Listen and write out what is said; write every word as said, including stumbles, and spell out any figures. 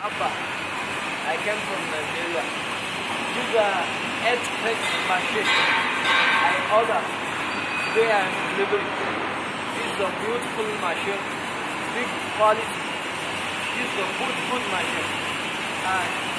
Abba. I came from Nigeria. These are egg press machine I order. Today I am delivering. This is a beautiful machine, big quality. This is a good, good machine. And